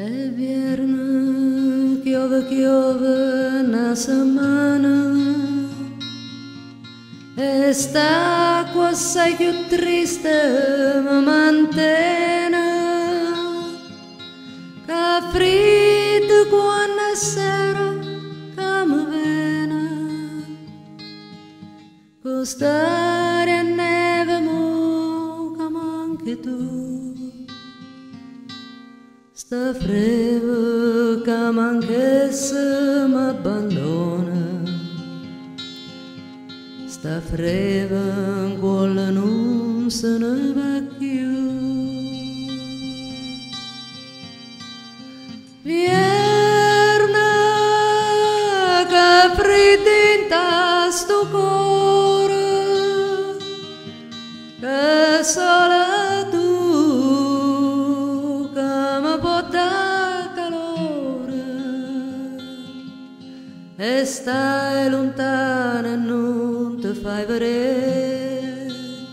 È viernes, chiove una settimana e st'acqua assai più triste mi mantena che freddo quando è sera che mi viene costare a neve mo che manchi tu. Sta freva che manchesse m'abbandona, sta freva in quella non se ne va più. Vierne che fredda sto cuore, che sola e stai lontana e non ti fai vedere,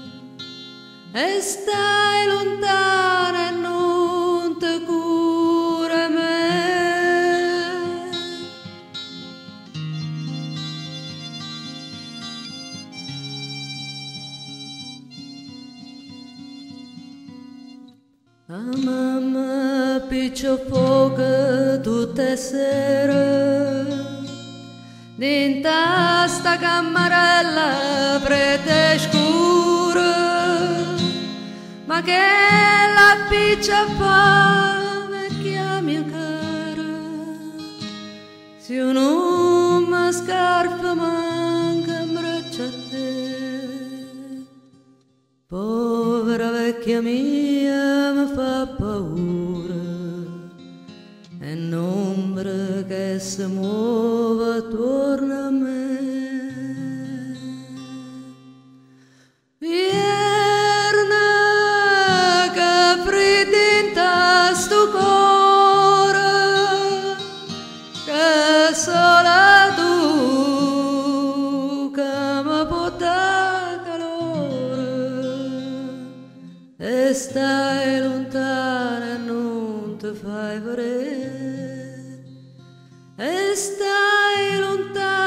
e stai lontana e non ti cura me. La mamma piccia fuoco tutte sere dinta sta camarella fredda e scura, ma che la piccia fa vecchia mia cara, se una scarpa manca in braccia a te, povera vecchia mia mi fa paura. E un'ombra che si muove attorno a me. Vierne che fredda sto cuore, che sola tu che mi può dare calore, e stai lontana e non ti fai vedere. E stai lontano